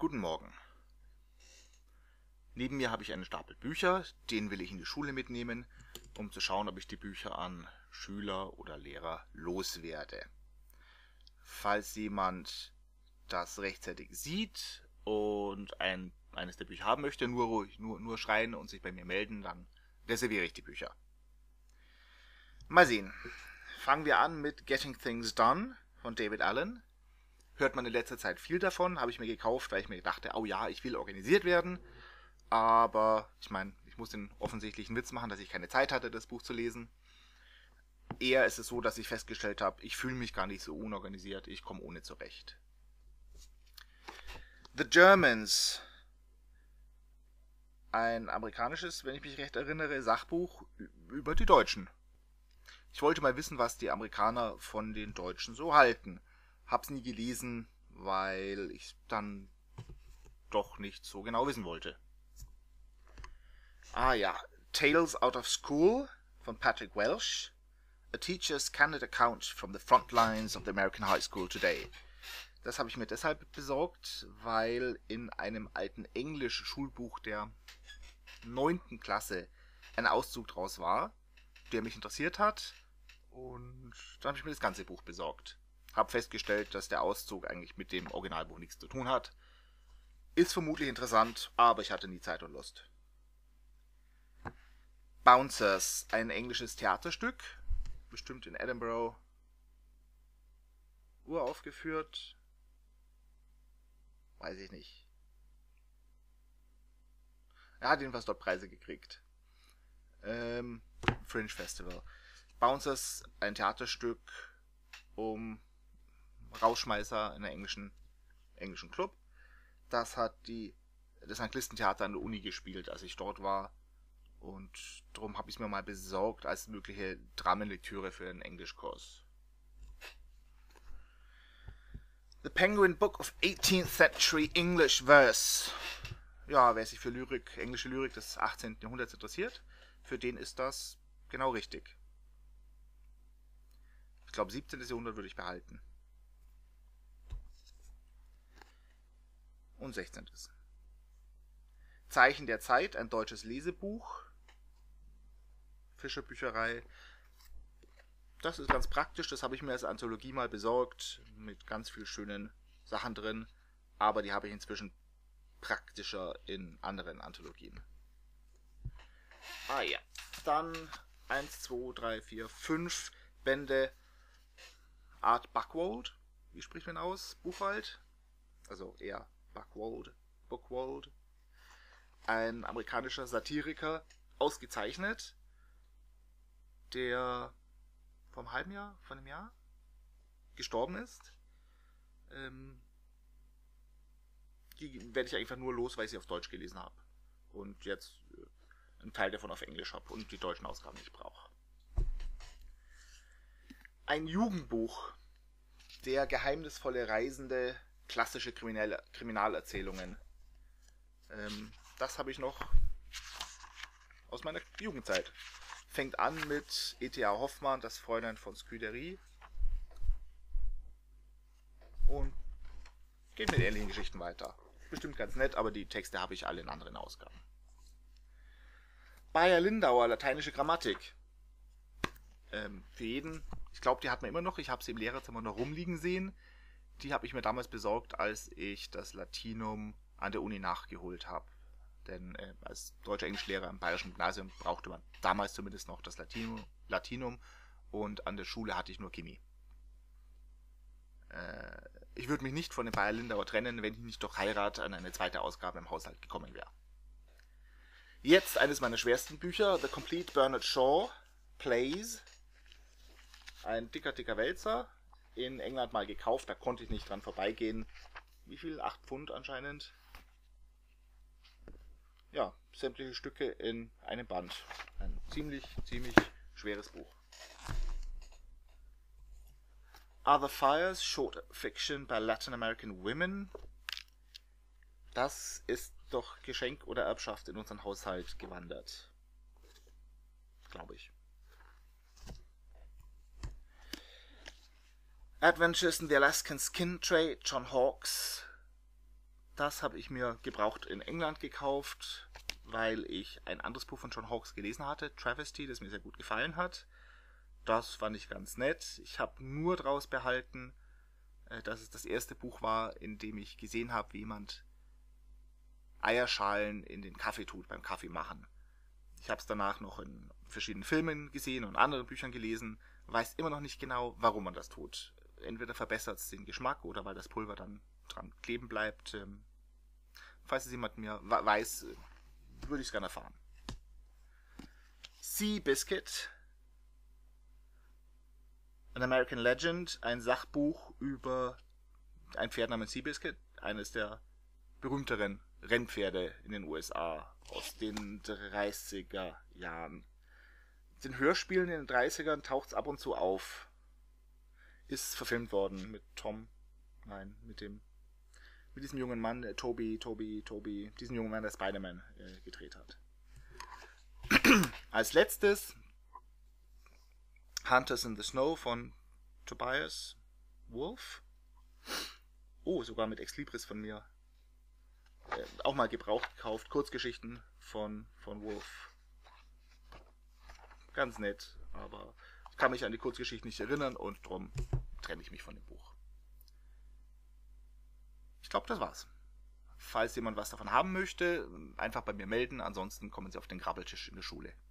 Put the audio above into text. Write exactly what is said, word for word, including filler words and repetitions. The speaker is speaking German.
Guten Morgen. Neben mir habe ich einen Stapel Bücher, den will ich in die Schule mitnehmen, um zu schauen, ob ich die Bücher an Schüler oder Lehrer loswerde. Falls jemand das rechtzeitig sieht und ein, eines der Bücher haben möchte, nur, ruhig, nur, nur schreien und sich bei mir melden, dann reserviere ich die Bücher. Mal sehen. Fangen wir an mit Getting Things Done von David Allen. Hört man in letzter Zeit viel davon, habe ich mir gekauft, weil ich mir dachte, oh ja, ich will organisiert werden. Aber ich meine, ich muss den offensichtlichen Witz machen, dass ich keine Zeit hatte, das Buch zu lesen. Eher ist es so, dass ich festgestellt habe, ich fühle mich gar nicht so unorganisiert, ich komme ohne zurecht. The Germans. Ein amerikanisches, wenn ich mich recht erinnere, Sachbuch über die Deutschen. Ich wollte mal wissen, was die Amerikaner von den Deutschen so halten. Hab's nie gelesen, weil ich dann doch nicht so genau wissen wollte. Ah ja, Tales Out of School von Patrick Welsh. A Teacher's Candid Account from the Front Lines of the American High School Today. Das habe ich mir deshalb besorgt, weil in einem alten Englisch-Schulbuch der neunten Klasse ein Auszug draus war, der mich interessiert hat. Und dann habe ich mir das ganze Buch besorgt. Habe festgestellt, dass der Auszug eigentlich mit dem Originalbuch nichts zu tun hat. Ist vermutlich interessant, aber ich hatte nie Zeit und Lust. Bouncers, ein englisches Theaterstück, bestimmt in Edinburgh uraufgeführt. Weiß ich nicht. Er hat jedenfalls dort Preise gekriegt. Ähm, Fringe Festival. Bouncers, ein Theaterstück um Rausschmeißer in einem englischen, englischen Club. Das hat die, das Anglistentheater an der Uni gespielt, als ich dort war. Und darum habe ich es mir mal besorgt als mögliche Dramenlektüre für einen Englischkurs. The Penguin Book of eighteenth Century English Verse. Ja, wer sich für Lyrik, englische Lyrik des achtzehnten Jahrhunderts interessiert, für den ist das genau richtig. Ich glaube, siebzehnten Jahrhundert würde ich behalten. Und sechzehnten Zeichen der Zeit, ein deutsches Lesebuch. Fischer Bücherei. Das ist ganz praktisch, das habe ich mir als Anthologie mal besorgt, mit ganz vielen schönen Sachen drin, aber die habe ich inzwischen praktischer in anderen Anthologien. Ah ja, dann eins, zwei, drei, vier, fünf Bände Art Buchwold, wie spricht man aus? Buchwald? Also eher Buchwold, Buchwold. Ein amerikanischer Satiriker, ausgezeichnet, der vom halben Jahr, von einem Jahr gestorben ist. Ähm, die werde ich einfach nur los, weil ich sie auf Deutsch gelesen habe. Und jetzt äh, einen Teil davon auf Englisch habe und die deutschen Ausgaben nicht brauche. Ein Jugendbuch. Der geheimnisvolle Reisende, klassische Kriminal Kriminalerzählungen. Ähm, das habe ich noch aus meiner Jugendzeit. Fängt an mit E T A Hoffmann, das Fräulein von Scudéry. Und geht mit ähnlichen Geschichten weiter. Bestimmt ganz nett, aber die Texte habe ich alle in anderen Ausgaben. Bayer-Lindauer, lateinische Grammatik. Ähm, für jeden, ich glaube, die hat man immer noch. Ich habe sie im Lehrerzimmer noch rumliegen sehen. Die habe ich mir damals besorgt, als ich das Latinum an der Uni nachgeholt habe. Denn äh, als deutscher Englischlehrer am Bayerischen Gymnasium brauchte man damals zumindest noch das Latinum, Latinum und an der Schule hatte ich nur Chemie. Äh, ich würde mich nicht von dem Bayer-Lindauer trennen, wenn ich nicht durch Heirat an eine zweite Ausgabe im Haushalt gekommen wäre. Jetzt eines meiner schwersten Bücher, The Complete Bernard Shaw Plays. Ein dicker, dicker Wälzer. In England mal gekauft, da konnte ich nicht dran vorbeigehen. Wie viel? acht Pfund anscheinend. Ja, sämtliche Stücke in einem Band. Ein ziemlich, ziemlich schweres Buch. Other Fires, Short Fiction by Latin American Women. Das ist doch Geschenk oder Erbschaft in unseren Haushalt gewandert. Glaube ich. Adventures in the Alaskan Skin Trade, John Hawkes. Das habe ich mir gebraucht in England gekauft, weil ich ein anderes Buch von John Hawkes gelesen hatte, Travesty, das mir sehr gut gefallen hat. Das fand ich ganz nett. Ich habe nur daraus behalten, dass es das erste Buch war, in dem ich gesehen habe, wie jemand Eierschalen in den Kaffee tut, beim Kaffee machen. Ich habe es danach noch in verschiedenen Filmen gesehen und anderen Büchern gelesen, weiß immer noch nicht genau, warum man das tut. Entweder verbessert es den Geschmack oder weil das Pulver dann dran kleben bleibt. Falls es jemand mir weiß, würde ich es gerne erfahren. Seabiscuit, An American Legend, ein Sachbuch über ein Pferd namens Seabiscuit, eines der berühmteren Rennpferde in den U S A aus den dreißiger Jahren. In den Hörspielen in den dreißigern taucht es ab und zu auf. Ist verfilmt worden mit Tom, nein, mit dem mit diesem jungen Mann, äh, Toby, Toby, Toby, diesen jungen Mann, der Spider-Man äh, gedreht hat. Als letztes Hunters in the Snow von Tobias Wolff. Oh, sogar mit Exlibris von mir. Äh, auch mal gebraucht gekauft. Kurzgeschichten von, von Wolff. Ganz nett, aber ich kann mich an die Kurzgeschichten nicht erinnern und drum trenne ich mich von dem Buch. Ich glaube, das war's. Falls jemand was davon haben möchte, einfach bei mir melden. Ansonsten kommen Sie auf den Grabbeltisch in der Schule.